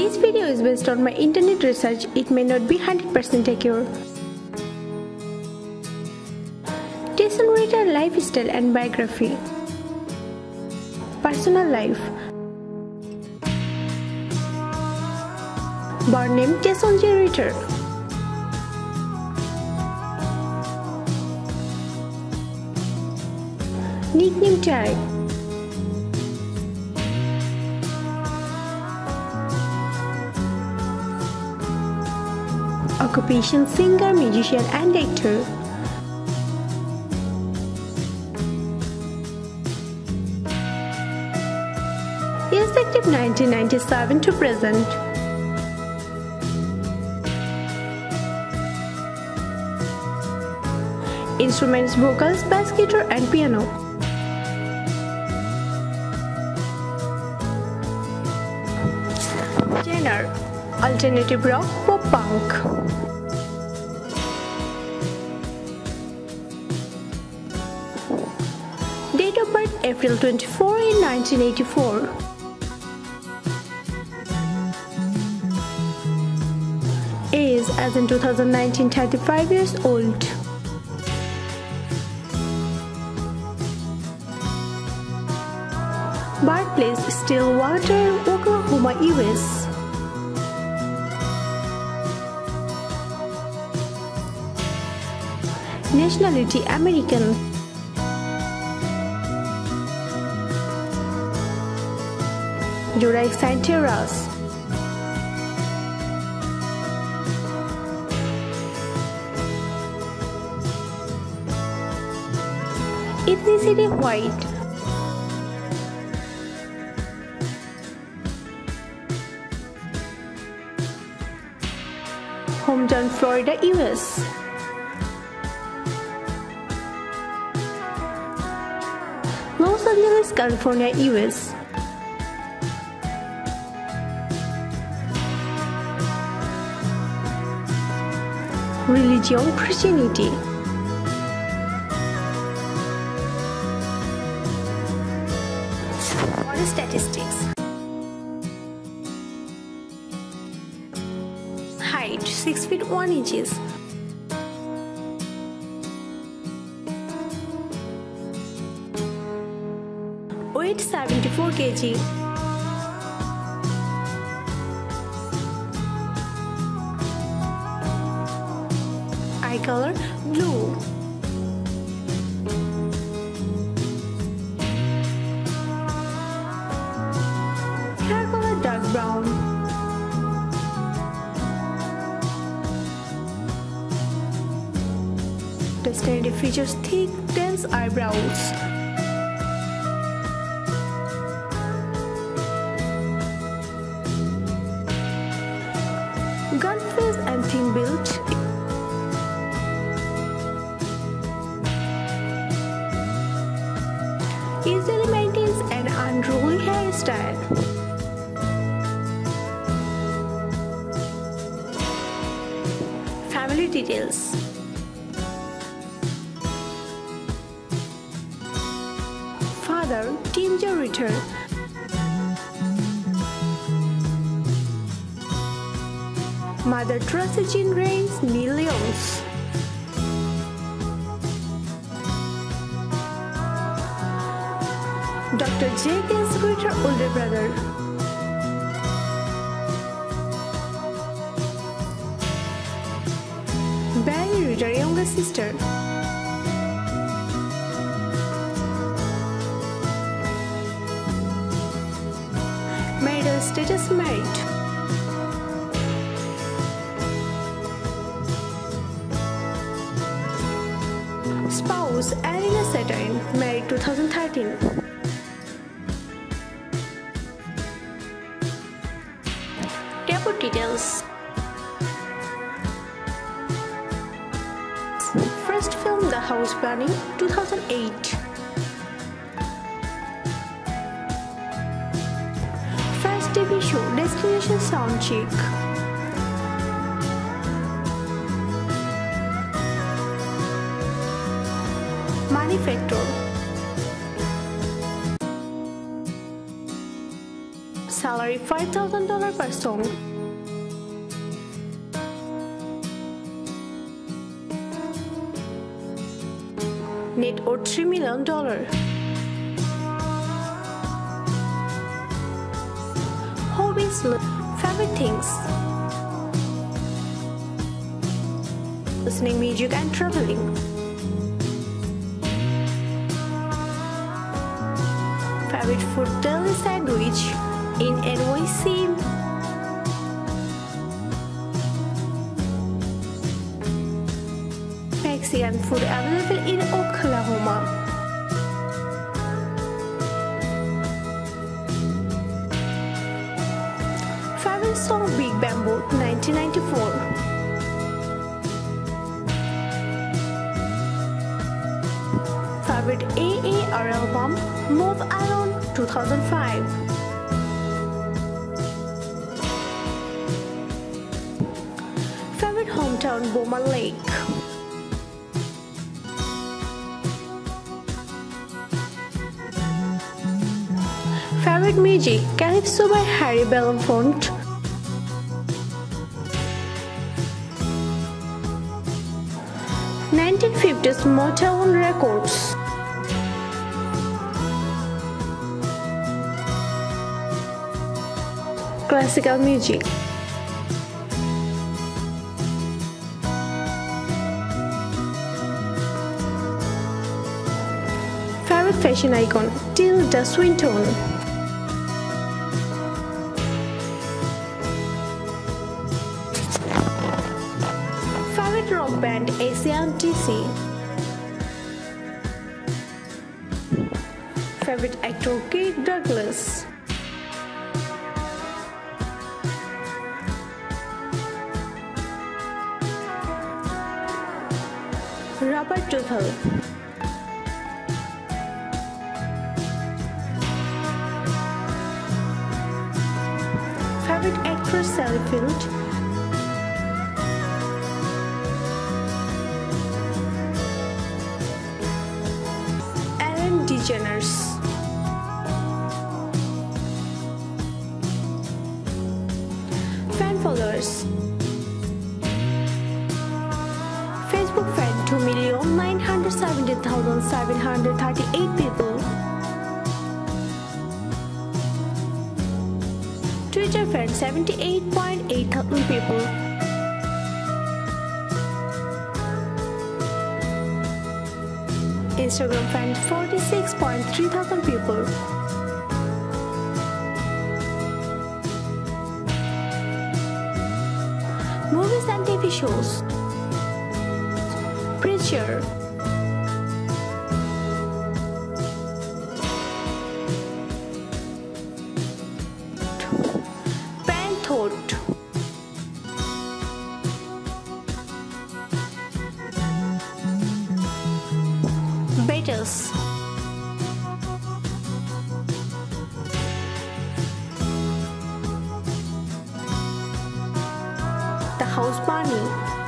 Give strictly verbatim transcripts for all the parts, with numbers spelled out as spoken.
This video is based on my internet research. It may not be one hundred percent accurate. Tyson Ritter lifestyle and biography. Personal life. Born name Tyson J. Ritter. Nickname Ty. Occupation singer, musician and actor. He is active nineteen ninety-seven to present. Instruments: vocals, bass guitar and piano. Genre: alternative rock, pop punk. Date of birth: April twenty-fourth in nineteen eighty-four. Age as in two thousand nineteen, thirty-five years old. Birthplace: Stillwater, Oklahoma, U S. Nationality: American. Zodiac sign: Taurus. Ethnicity: white. Hometown: Florida, U S. Los Angeles, California, U S. Religion: Christianity. Body statistics. Height: six feet one inches. Weight: seventy-four kilograms. Eye color: blue. Hair color: dark brown. Personality features: thick, dense eyebrows. Gun face and thin build. Easily maintains an unruly hairstyle. Family details. Father: Tim J. Ritter. Mother: Tracy Jean Rains, Neil Youngs. Doctor J. S. Ritter, older brother. Barry Ritter, younger sister. Marital status: married. Spouse: Arina Saturn, married two thousand thirteen. Debut details. First film: The House Bunny, two thousand eight. First T V show: Destination Soundcheck. Manufacturer: salary five thousand dollars per song. Net worth three million dollars. Hobbies, favorite things: listening music and traveling. Favorite food: deli sandwich in N Y C. Mexican food available in Oklahoma. Favorite song: Big Bamboo, nineteen ninety-four. Favorite A A R album: Move Alone, two thousand five. Favorite hometown: Bowman Lake. Favorite music: Calypso by Harry Belafonte. nineteen fifties Motown Records. Classical music. Favorite fashion icon: Tilda Swinton. Favorite rock band: A C D C. Favorite actor: Kirk Douglas. Robert Duvall. Favorite actress: Sally Field. Ellen DeGeneres. Fan followers: Facebook fan two million nine hundred seventy thousand seven hundred thirty-eight people. Twitter fan seventy-eight point eight thousand people. Instagram fan forty-six point three thousand people. Movies and T V shows: Preacher, Parenthood, Beatles, The House Bunny,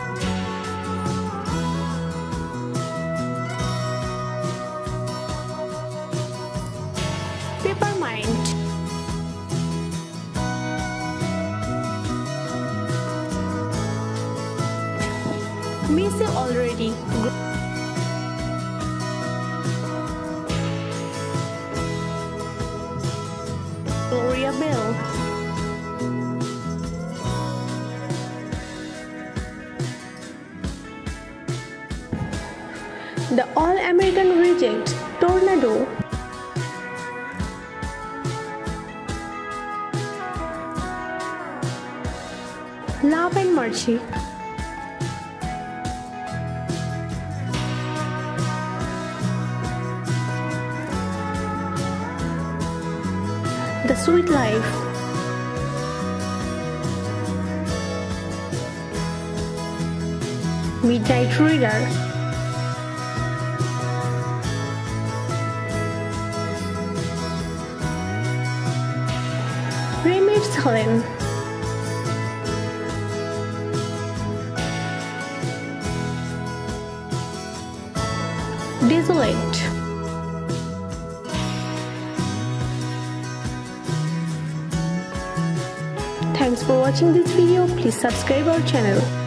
Peppermint, Miss You Already, Gloria Bell, The All-American Reject, Tornado, Love and Mercy, The Sweet Life, Midnight Reader, Remix Helen, Desolate, for watching this video. Please subscribe our channel.